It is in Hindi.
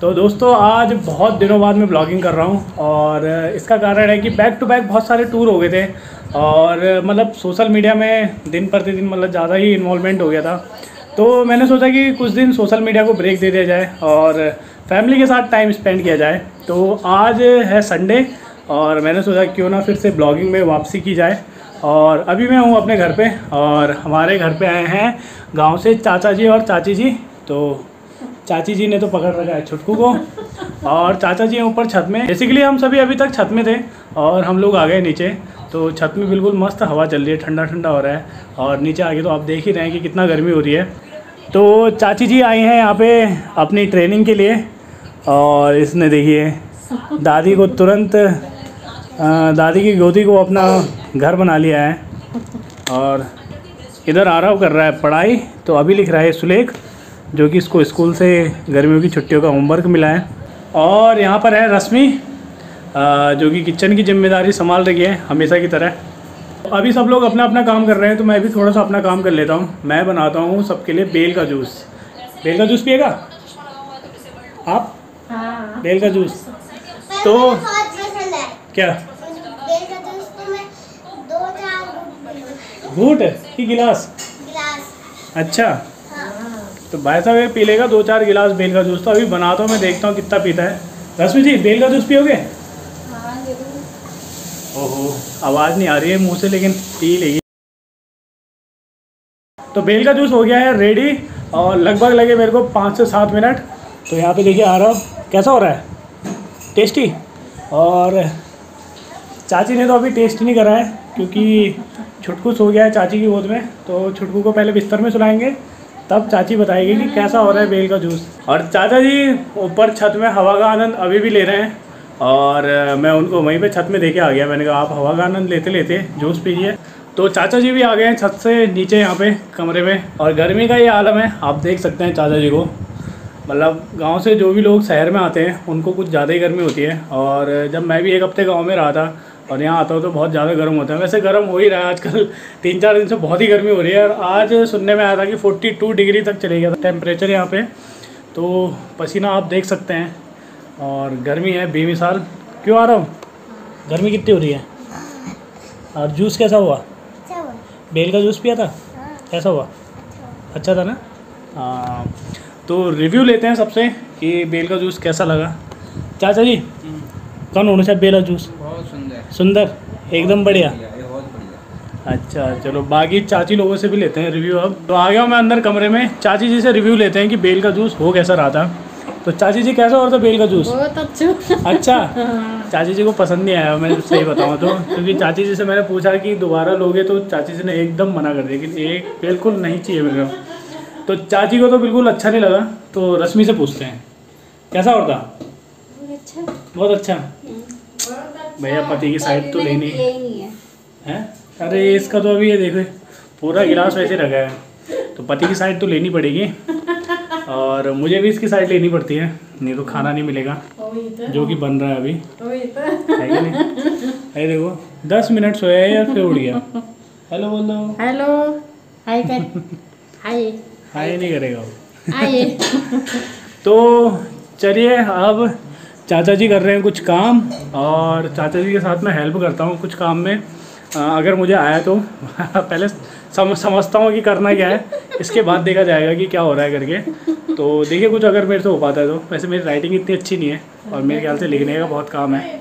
तो दोस्तों आज बहुत दिनों बाद मैं ब्लॉगिंग कर रहा हूँ और इसका कारण है कि बैक टू बैक बहुत सारे टूर हो गए थे और मतलब सोशल मीडिया में दिन प्रतिदिन मतलब ज़्यादा ही इन्वॉल्वमेंट हो गया था। तो मैंने सोचा कि कुछ दिन सोशल मीडिया को ब्रेक दे दिया जाए और फैमिली के साथ टाइम स्पेंड किया जाए। तो आज है संडे और मैंने सोचा क्यों ना फिर से ब्लॉगिंग में वापसी की जाए। और अभी मैं हूँ अपने घर पे और हमारे घर पे आए हैं गांव से चाचा जी और चाची जी। तो चाची जी ने तो पकड़ रखा है छुटकू को और चाचा जी हैं ऊपर छत में। बेसिकली हम सभी अभी तक छत में थे और हम लोग आ गए नीचे। तो छत में बिल्कुल मस्त हवा चल रही है, ठंडा ठंडा हो रहा है और नीचे आके तो आप देख ही रहे हैं कि कितना गर्मी हो रही है। तो चाची जी आई हैं यहाँ पे अपनी ट्रेनिंग के लिए और इसने देखिए दादी को तुरंत दादी की गोदी को अपना घर बना लिया है और इधर आराम कर रहा है पढ़ाई। तो अभी लिख रहा है सुलेख, जो कि इसको स्कूल से गर्मियों की छुट्टियों का होमवर्क मिला है। और यहाँ पर है रश्मि जो कि किचन की जिम्मेदारी संभाल रही है हमेशा की तरह। अभी सब लोग अपना अपना काम कर रहे हैं तो मैं भी थोड़ा सा अपना काम कर लेता हूँ। मैं बनाता हूँ सबके लिए बेल का जूस। बेल का जूस पिएगा आप? हाँ। बेल का जूस तो क्या घूट की गिलास? अच्छा तो भाई साहब ये पी लेगा 2-4 गिलास बेल का जूस। तो अभी बनाता हूँ, मैं देखता हूँ कितना पीता है। रश्मि जी बेल का जूस पियोगे? हाँ जरूर। ओहो आवाज़ नहीं आ रही है मुंह से लेकिन पी लेगी। तो बेल का जूस हो गया है रेडी और लगभग लगे मेरे को 5 से 7 मिनट। तो यहाँ पे देखिए आ रहा हूँ कैसा हो रहा है, टेस्टी। और चाची ने तो अभी टेस्ट नहीं करा है क्योंकि छुटकू सो गया है चाची की गोद में। तो छुटकू को पहले बिस्तर में सुलाएंगे तब चाची बताएगी कि कैसा हो रहा है बेल का जूस। और चाचा जी ऊपर छत में हवा का आनंद अभी भी ले रहे हैं और मैं उनको वहीं पे छत में देके आ गया। मैंने कहा आप हवा का आनंद लेते लेते जूस पीजिए। तो चाचा जी भी आ गए हैं छत से नीचे यहाँ पे कमरे में। और गर्मी का ये आलम है, आप देख सकते हैं चाचा जी को। मतलब गाँव से जो भी लोग शहर में आते हैं उनको कुछ ज़्यादा ही गर्मी होती है। और जब मैं भी 1 हफ्ते गाँव में रहा था और यहाँ आता हूँ तो बहुत ज़्यादा गर्म होता है। वैसे गर्म हो ही रहा है आजकल, 3-4 दिन से बहुत ही गर्मी हो रही है। और आज सुनने में आया था कि 42 डिग्री तक चले गया था टेम्परेचर यहाँ पे। तो पसीना आप देख सकते हैं और गर्मी है बेमिसाल। क्यों आ रहा हूँ? गर्मी कितनी हो रही है। और जूस कैसा हुआ? बेल का जूस पिया था? कैसा हुआ? अच्छा था ना? हाँ तो रिव्यू लेते हैं सबसे कि बेल का जूस कैसा लगा। चाचा जी कौन होना चाहिए बेल का जूस? सुंदर एकदम बढ़िया। अच्छा चलो बाकी चाची लोगों से भी लेते हैं रिव्यू। अब तो आ गया हूँ मैं अंदर कमरे में, चाची जी से रिव्यू लेते हैं कि बेल का जूस हो कैसा रहा था। तो चाची जी कैसा हो रहा था बेल का जूस? बहुत अच्छा। अच्छा चाची जी को पसंद नहीं आया, मैं सही बताऊँ तो, क्योंकि चाची जी से मैंने पूछा कि दोबारा लोगे तो चाची जी ने एकदम मना कर दिया कि एक बिल्कुल नहीं चाहिए मेरे को। तो चाची को तो बिल्कुल अच्छा नहीं लगा। तो रश्मि से पूछते हैं कैसा और था? बहुत अच्छा। भैया पति की साइड तो लेनी है। अरे इसका तो अभी ये देखो पूरा गिलास वैसे रखा है तो पति की साइड तो लेनी पड़ेगी और मुझे भी इसकी साइड लेनी पड़ती है, नहीं तो खाना नहीं मिलेगा जो कि बन रहा है अभी, है कि नहीं? अरे देखो 10 मिनट सोया है यार फिर उड़ गया। हेलो बोल दो। हेलो हाय कर। हाय हाय नहीं करेगा वो। हाय तो चलिए अब चाचा जी कर रहे हैं कुछ काम और चाचा जी के साथ मैं हेल्प करता हूँ कुछ काम में अगर मुझे आया तो। पहले समझता हूँ कि करना क्या है, इसके बाद देखा जाएगा कि क्या हो रहा है करके। तो देखिए कुछ अगर मेरे से हो पाता है तो। वैसे मेरी राइटिंग इतनी अच्छी नहीं है और मेरे ख्याल से लिखने का बहुत काम है।